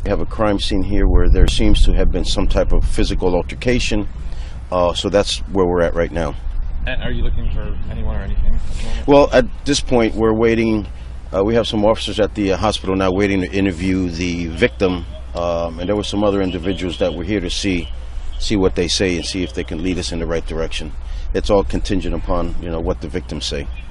We have a crime scene here where there seems to have been some type of physical altercation, so that's where we're at right now. And are you looking for anyone or anything at the moment? Well, at this point, we're waiting. We have some officers at the hospital now waiting to interview the victim, and there were some other individuals that were here to see what they say and see if they can lead us in the right direction. It's all contingent upon, what the victims say.